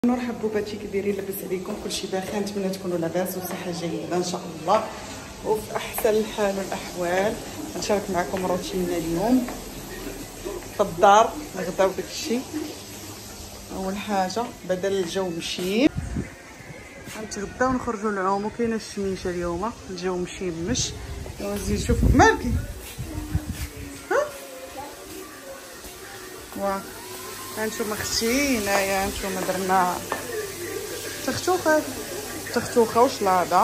مرحبا بوباتي كي دايرين؟ لاباس عليكم؟ كلشي بخير، نتمنى تكونوا لاباس وصحه جيده ان شاء الله وفي احسن الحال والاحوال. غنشارك معكم روتيننا اليوم في الدار، نغداو داكشي. اول حاجه بدل الجو مشي غنتغداو ونخرجوا نعوموا. كاينه الشميشه اليوم، الجو مشمش. زيد شوف مالكي ها واه هانتوما اختي هنايا، هانتوما درنا تختوخه وشلاضه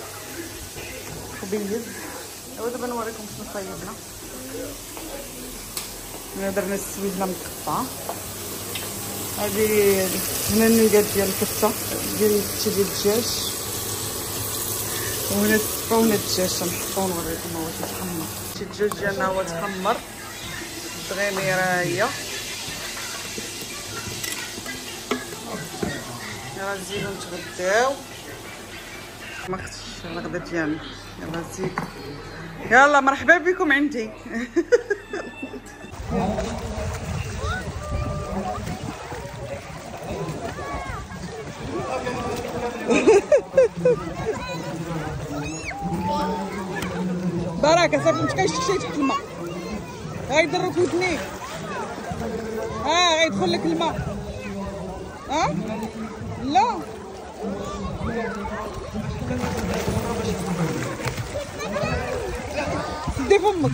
وبيض. ايوا دابا نوريكم شنو صايبنا. درنا السويدله مقطعه، هادي هنا النيقات ديال الكفته ديال الكفته ديال الدجاج، وهنا السفه وهنا الدجاج تنحطو ونوريكم هو تيتحمر. شي الدجاج ديالنا هو تحمر، الدغيميره هي. يلا نزيدو نتغداو. ما خصش الغدا ديالنا. يلا زيد، يلا مرحبا بكم عندي. بركه صافي متبقايش تخشي تحت الماء، غيضرك ودنيك. غيدخل لك الماء. لا سدي فمك.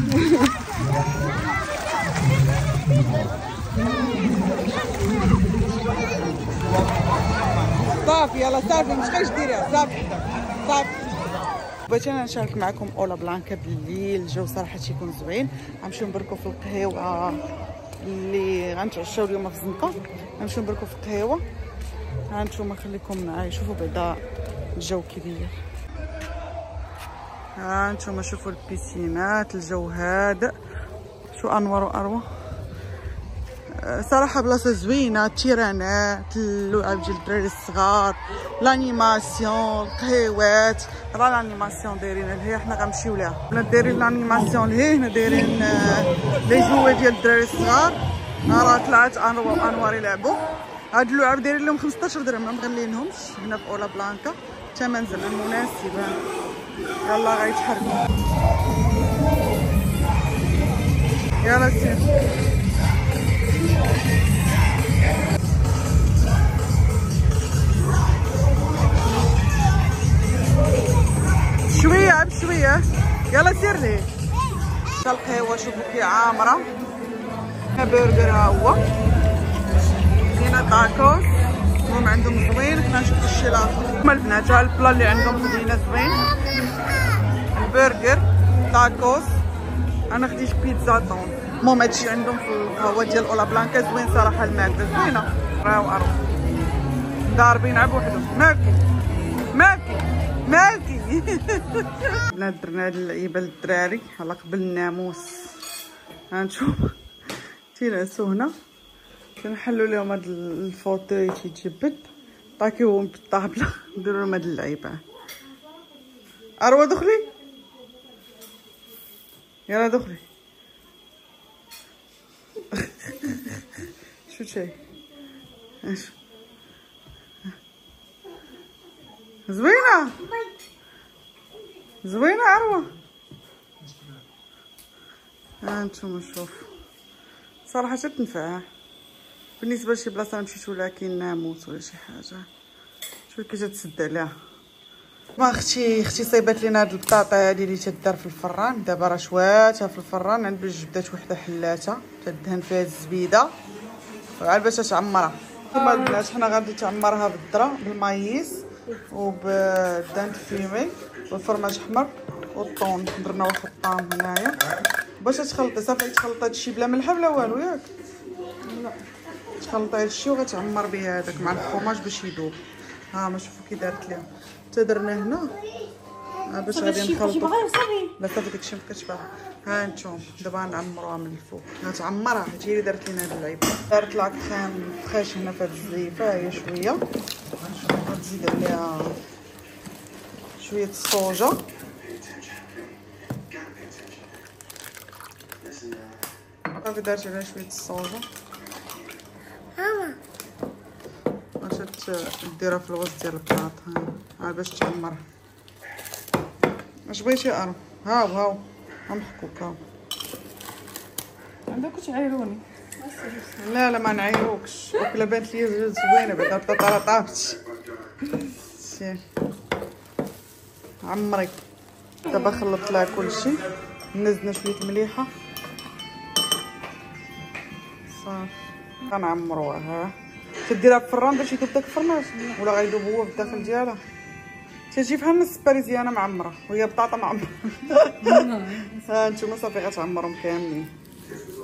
صافي يلا صافي متبقايش ديريها. صافي بغيت انا نشارك معكم اولا بلانكا بالليل. الجو صراحه تيكون زوين. غنمشيو نبركو في القهيوه اللي غنتعشاو اليوم في الزنقه. غنمشيو نبركو في القهيوه. هانتوما خليكم معايا شوفوا بعدا الجو كي داير. هانتوما شوفوا البيسينات، الجو هادئ، شو انوار واروى. صراحه بلاصه زوينه، التيرانات، اللعب ديال الدراري الصغار، لانيماسيون، القهيوات. راه لانيماسيون دايرين لهي، حنا غنمشيو ليها. حنا دايرين لانيماسيون لهي، هنا دايرين لي جوي ديال الدراري الصغار. راه طلعت انوار يلعبوا. هاد اللعب دايرين لهم 15 درهم، ما مغلينهمش. هنا في اولا بلانكا الثمن زعما مناسب. يلا غيتحركوا، يلا سير. شويه بشويه، يلا سير ليه. القهوه شوفوا كي عامره. هنا برجر ها هو، هنا طاكوس هم عندهم زوين. حنا نشوفوا الشي الاخر. هما البنات ها البلا اللي عندهم خدينا زوين، البرجر، طاكوس. انا خديت بيتزا طون. المهم هادشي عندهم في القهوه ديال اولا بلانكا زوين صراحه. الماكله زوينه راهو اروح ضاربين عا بوحدهم. مالكي بنات درنا هاد اللعيبه للدراري على قبل الناموس. هانتوما تينعسو هنا، كنحلو لهم هاد الفوتوي تيتجبد، طاكيوهم بالطابله، نديرو لهم هاد اللعيبه. اروى دخلي، يلا دخلي. شو شي زوينه اروى. هانتوما شوف صراحه تنفع بالنسبه لشي بلاصه مشيتو لها كاين ناموس ولا شي حاجه. شوف كي تتسد عليها. ما اختي صايبات لينا هاد البطاطا هادي اللي تدار في الفران. دابا راه شواتها في الفران. عند باش جبدات وحده حلاته تدهن فيها الزبيده وعاد باش تعمرها. هما البنات حنا غادي تعمرها بالذره بالمايس وبالدانت فيمي والفرماج احمر والطون. درنا واحد الطعم هنايا باش تخلطي. صافي تخلط هادشي بلا ملحه بلا والو ياك. لا تخلطي هادشي وغتعمر به هذاك مع الفرماج باش يذوب. ها ما شوفوا كي دارت ليها. حتى درنا هنا باش غادي نخلطو. لا صافي داكشي ما كتبان. ها انتم دابا نعمروها من الفوق. غتعمرها حيت هي اللي دارت لينا هاد اللعيبه. دارت لا كريم فريش هنا في هاد الزيفه هي شويه. غتزيد عليها شويه الصوجه. صافي درت عليها شويه الصوجه. ماما شفتي ديرها في الوسط ديال البلاط ها باش تعمرها. اش بغيتي ارو؟ هاو محكوك هاو. عندك تعايروني. لا ما نعيروكش، وكلا بانت لي زوينه بعدا البطاطا راه طابت. سير عمري. دابا خلطت لها كلشي، نزلنا شويه المليحه صافي غنعمروها. ها تديرها في الفران باش يذوب داك الفرماج ولا غيذوب هو في الداخل ديالها. تجي بحال نص باريزيانه معمره وهي بطاطا معمره. ها نتوما صافي غتعمرهم كاملين.